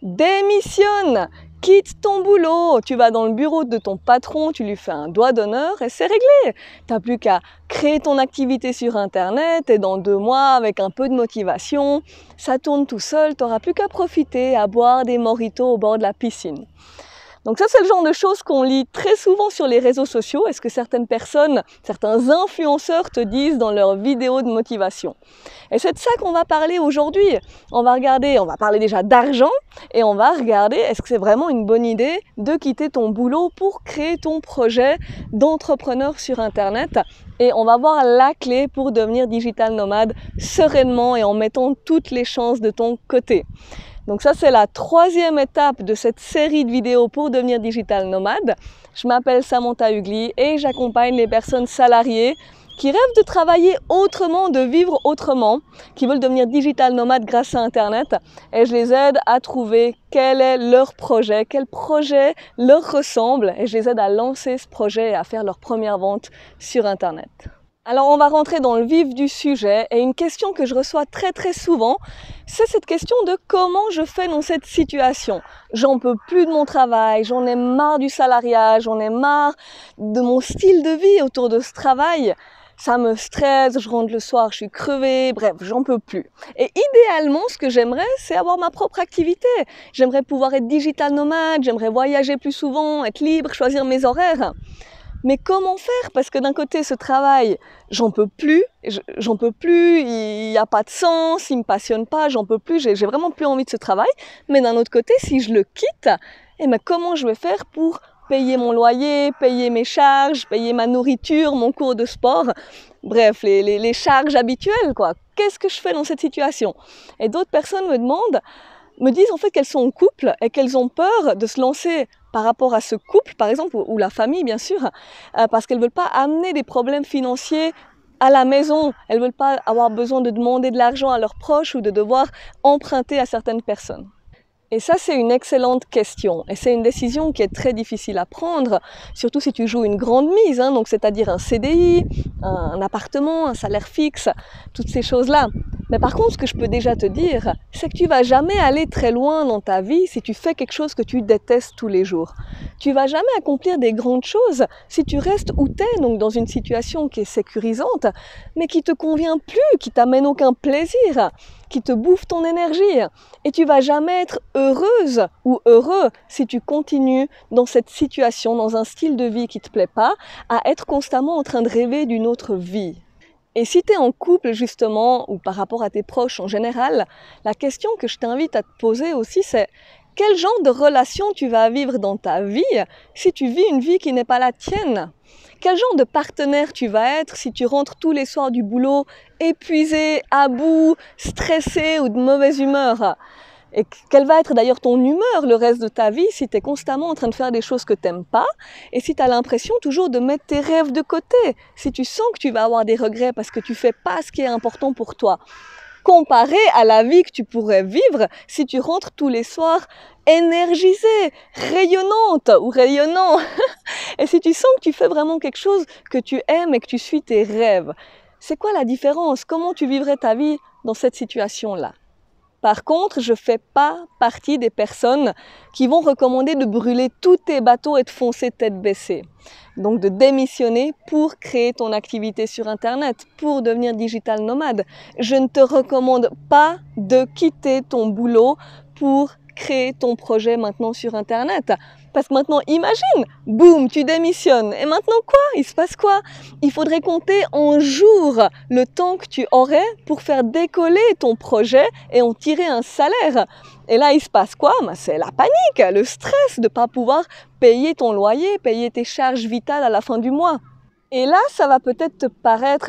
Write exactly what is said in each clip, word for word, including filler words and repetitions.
démissionne, quitte ton boulot, tu vas dans le bureau de ton patron, tu lui fais un doigt d'honneur et c'est réglé. Tu n'as plus qu'à créer ton activité sur Internet et dans deux mois, avec un peu de motivation, ça tourne tout seul, tu n'auras plus qu'à profiter, à boire des mojitos au bord de la piscine. Donc ça, c'est le genre de choses qu'on lit très souvent sur les réseaux sociaux. Est-ce que certaines personnes, certains influenceurs te disent dans leurs vidéos de motivation? Et c'est de ça qu'on va parler aujourd'hui. On va regarder, on va parler déjà d'argent et on va regarder est-ce que c'est vraiment une bonne idée de quitter ton boulot pour créer ton projet d'entrepreneur sur Internet. Et on va voir la clé pour devenir digital nomade sereinement et en mettant toutes les chances de ton côté. Donc ça, c'est la troisième étape de cette série de vidéos pour devenir digital nomade. Je m'appelle Samantha Ugli et j'accompagne les personnes salariées qui rêvent de travailler autrement, de vivre autrement, qui veulent devenir digital nomade grâce à Internet. Et je les aide à trouver quel est leur projet, quel projet leur ressemble. Et je les aide à lancer ce projet et à faire leur première vente sur Internet. Alors on va rentrer dans le vif du sujet et une question que je reçois très très souvent, c'est cette question de comment je fais dans cette situation. J'en peux plus de mon travail, j'en ai marre du salariat, j'en ai marre de mon style de vie autour de ce travail. Ça me stresse, je rentre le soir, je suis crevée, bref, j'en peux plus. Et idéalement, ce que j'aimerais, c'est avoir ma propre activité. J'aimerais pouvoir être digital nomade, j'aimerais voyager plus souvent, être libre, choisir mes horaires. Mais comment faire? Parce que d'un côté, ce travail, j'en peux plus, j'en peux plus, il n'y a pas de sens, il me passionne pas, j'en peux plus, j'ai vraiment plus envie de ce travail. Mais d'un autre côté, si je le quitte, eh ben, comment je vais faire pour payer mon loyer, payer mes charges, payer ma nourriture, mon cours de sport? Bref, les, les, les charges habituelles, quoi. Qu'est-ce que je fais dans cette situation? Et d'autres personnes me demandent, me disent en fait qu'elles sont en couple et qu'elles ont peur de se lancer par rapport à ce couple, par exemple, ou la famille, bien sûr, euh, parce qu'elles ne veulent pas amener des problèmes financiers à la maison. Elles ne veulent pas avoir besoin de demander de l'argent à leurs proches ou de devoir emprunter à certaines personnes. Et ça, c'est une excellente question. Et c'est une décision qui est très difficile à prendre, surtout si tu joues une grande mise, hein, donc c'est-à-dire un C D I, un, un appartement, un salaire fixe, toutes ces choses-là. Mais par contre, ce que je peux déjà te dire, c'est que tu vas jamais aller très loin dans ta vie si tu fais quelque chose que tu détestes tous les jours. Tu vas jamais accomplir des grandes choses si tu restes où tu es, donc dans une situation qui est sécurisante, mais qui te convient plus, qui t'amène aucun plaisir, qui te bouffe ton énergie. Et tu vas jamais être heureuse ou heureux si tu continues dans cette situation, dans un style de vie qui te plaît pas, à être constamment en train de rêver d'une autre vie. Et si tu es en couple justement, ou par rapport à tes proches en général, la question que je t'invite à te poser aussi, c'est quel genre de relation tu vas vivre dans ta vie si tu vis une vie qui n'est pas la tienne? Quel genre de partenaire tu vas être si tu rentres tous les soirs du boulot épuisé, à bout, stressé ou de mauvaise humeur? Et quelle va être d'ailleurs ton humeur le reste de ta vie si tu es constamment en train de faire des choses que tu n'aimes pas et si tu as l'impression toujours de mettre tes rêves de côté, si tu sens que tu vas avoir des regrets parce que tu ne fais pas ce qui est important pour toi, comparé à la vie que tu pourrais vivre si tu rentres tous les soirs énergisée, rayonnante ou rayonnant et si tu sens que tu fais vraiment quelque chose que tu aimes et que tu suis tes rêves. C'est quoi la différence? Comment tu vivrais ta vie dans cette situation-là? Par contre, je ne fais pas partie des personnes qui vont recommander de brûler tous tes bateaux et de foncer tête baissée. Donc de démissionner pour créer ton activité sur Internet, pour devenir digital nomade. Je ne te recommande pas de quitter ton boulot pour créer ton projet maintenant sur Internet. Parce que maintenant, imagine, boum, tu démissionnes. Et maintenant quoi? Il se passe quoi? Il faudrait compter en jours le temps que tu aurais pour faire décoller ton projet et en tirer un salaire. Et là, il se passe quoi? Ben, c'est la panique, le stress de ne pas pouvoir payer ton loyer, payer tes charges vitales à la fin du mois. Et là, ça va peut-être te paraître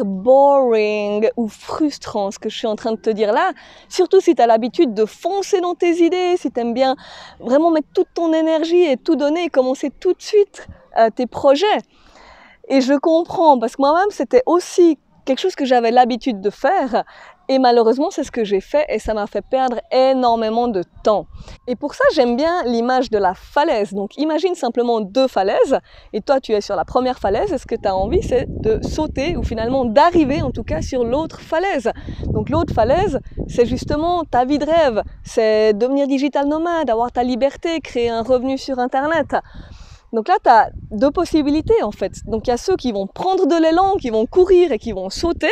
boring ou frustrant ce que je suis en train de te dire là, surtout si tu as l'habitude de foncer dans tes idées, si tu aimes bien vraiment mettre toute ton énergie et tout donner et commencer tout de suite euh, tes projets. Et je comprends, parce que moi-même, c'était aussi quelque chose que j'avais l'habitude de faire Et malheureusement, c'est ce que j'ai fait et ça m'a fait perdre énormément de temps. Et pour ça, j'aime bien l'image de la falaise. Donc imagine simplement deux falaises et toi tu es sur la première falaise et ce que tu as envie c'est de sauter ou finalement d'arriver en tout cas sur l'autre falaise. Donc l'autre falaise, c'est justement ta vie de rêve, c'est devenir digital nomade, avoir ta liberté, créer un revenu sur internet. Donc là, tu as deux possibilités en fait. Donc il y a ceux qui vont prendre de l'élan, qui vont courir et qui vont sauter.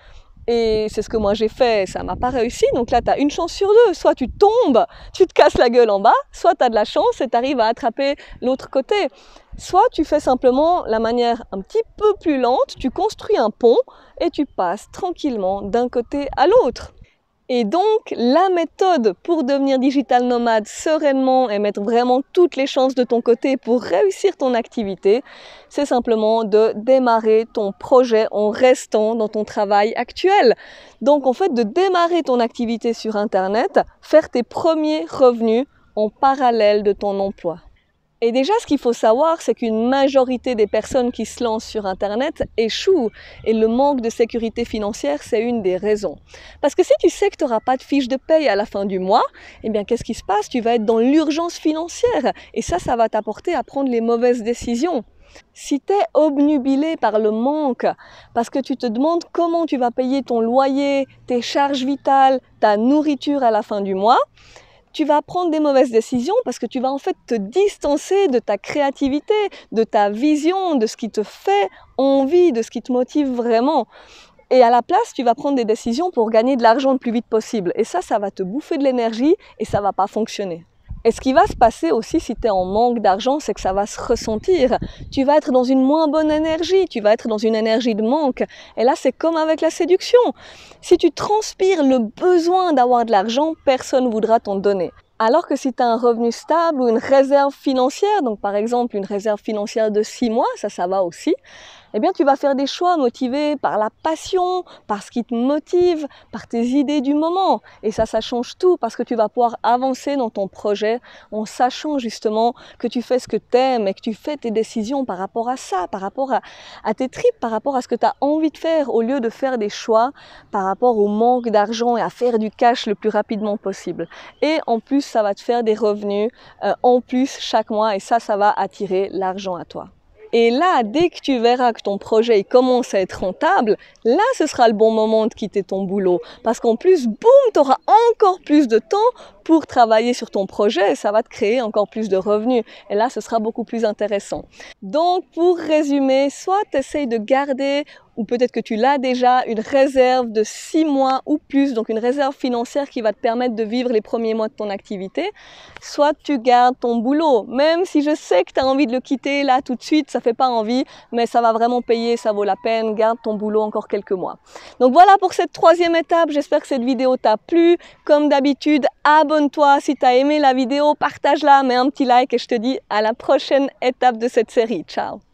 Et c'est ce que moi j'ai fait, ça m'a pas réussi. Donc là, tu as une chance sur deux. Soit tu tombes, tu te casses la gueule en bas, soit tu as de la chance et tu arrives à attraper l'autre côté. Soit tu fais simplement la manière un petit peu plus lente, tu construis un pont et tu passes tranquillement d'un côté à l'autre. Et donc, la méthode pour devenir digital nomade sereinement et mettre vraiment toutes les chances de ton côté pour réussir ton activité, c'est simplement de démarrer ton projet en restant dans ton travail actuel. Donc, en fait, de démarrer ton activité sur Internet, faire tes premiers revenus en parallèle de ton emploi. Et déjà, ce qu'il faut savoir, c'est qu'une majorité des personnes qui se lancent sur Internet échouent. Et le manque de sécurité financière, c'est une des raisons. Parce que si tu sais que tu n'auras pas de fiche de paye à la fin du mois, eh bien, qu'est-ce qui se passe? Tu vas être dans l'urgence financière. Et ça, ça va t'apporter à prendre les mauvaises décisions. Si tu es obnubilé par le manque, parce que tu te demandes comment tu vas payer ton loyer, tes charges vitales, ta nourriture à la fin du mois, tu vas prendre des mauvaises décisions parce que tu vas en fait te distancer de ta créativité, de ta vision, de ce qui te fait envie, de ce qui te motive vraiment. Et à la place, tu vas prendre des décisions pour gagner de l'argent le plus vite possible. Et ça, ça va te bouffer de l'énergie et ça va pas fonctionner. Et ce qui va se passer aussi si tu es en manque d'argent, c'est que ça va se ressentir. Tu vas être dans une moins bonne énergie, tu vas être dans une énergie de manque. Et là, c'est comme avec la séduction. Si tu transpires le besoin d'avoir de l'argent, personne ne voudra t'en donner. Alors que si tu as un revenu stable ou une réserve financière, donc par exemple une réserve financière de six mois, ça, ça va aussi, eh bien tu vas faire des choix motivés par la passion, par ce qui te motive, par tes idées du moment. Et ça, ça change tout parce que tu vas pouvoir avancer dans ton projet en sachant justement que tu fais ce que tu aimes et que tu fais tes décisions par rapport à ça, par rapport à, à tes tripes, par rapport à ce que tu as envie de faire au lieu de faire des choix par rapport au manque d'argent et à faire du cash le plus rapidement possible. Et en plus, ça va te faire des revenus euh, en plus chaque mois et ça, ça va attirer l'argent à toi. Et là, dès que tu verras que ton projet il commence à être rentable, là, ce sera le bon moment de quitter ton boulot. Parce qu'en plus, boum, tu auras encore plus de temps pour travailler sur ton projet et ça va te créer encore plus de revenus. Et là, ce sera beaucoup plus intéressant. Donc, pour résumer, soit tu essayes de garder, ou peut-être que tu l'as déjà, une réserve de six mois ou plus, donc une réserve financière qui va te permettre de vivre les premiers mois de ton activité, soit tu gardes ton boulot. Même si je sais que tu as envie de le quitter là tout de suite, ça fait pas envie, mais ça va vraiment payer, ça vaut la peine, garde ton boulot encore quelques mois. Donc voilà pour cette troisième étape, j'espère que cette vidéo t'a plu. Comme d'habitude, abonne-toi si tu as aimé la vidéo, partage-la, mets un petit like et je te dis à la prochaine étape de cette série. Ciao!